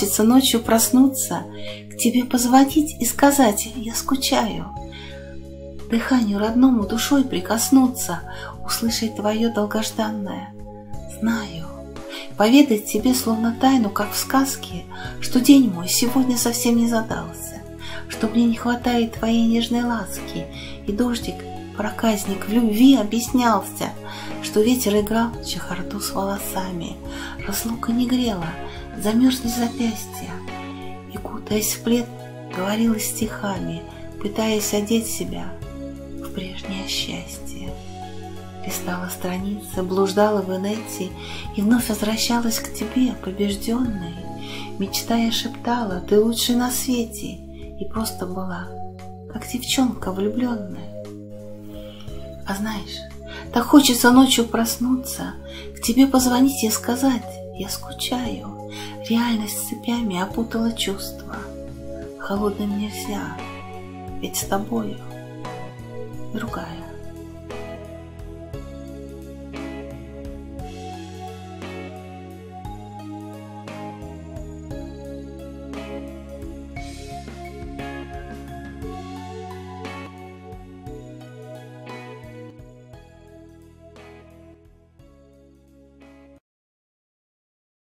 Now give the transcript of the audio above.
хочется ночью проснуться, к тебе позвонить и сказать: я скучаю. Дыханию родному душой прикоснуться, услышать твое долгожданное. Знаю, поведать тебе словно тайну, как в сказке, что день мой сегодня совсем не задался, что мне не хватает твоей нежной ласки, и дождик, проказник, в любви объяснялся, что ветер играл чехарду с волосами, разлука не грела, замерзли запястья, и, кутаясь в плед, говорила стихами, пытаясь одеть себя в прежнее счастье. Листала страницы, блуждала в инете и вновь возвращалась к тебе, побежденной. Мечтая шептала: ты лучший на свете, и просто была, как девчонка влюбленная. А знаешь, так хочется ночью проснуться, к тебе позвонить и сказать: я скучаю. Реальность цепями опутала чувства. Холодным нельзя, ведь с тобою другая.